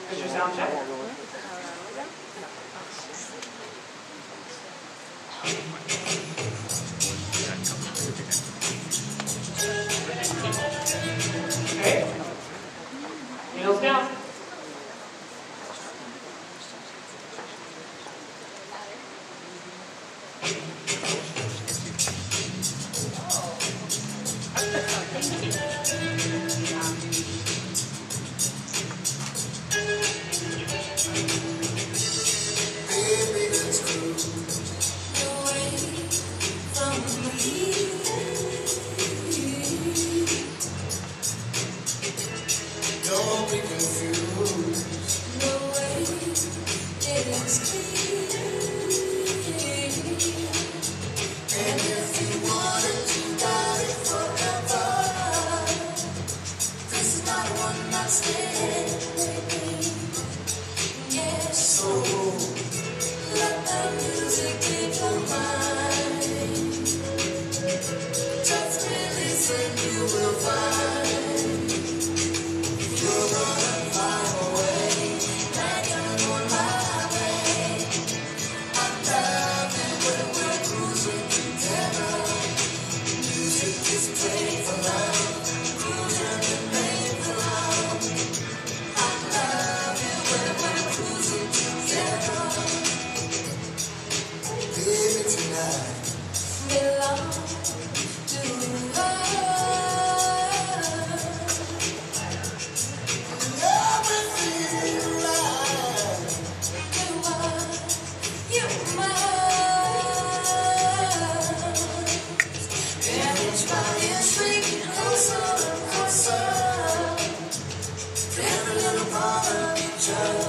Here's your sound check. Okay. Heels down. Don't be confused. No way, it's clear. And if you want it, you got it forever. This is not a one-night stand, baby. Yes, so let the music keep your mind. Just release and you will find. You're gonna fly away, like you're on my way. I love it when we're cruising together. Music is playing for love, cruising and made for love. I love it when we're cruising together. Baby, tonight belong to love. Every little part of each other.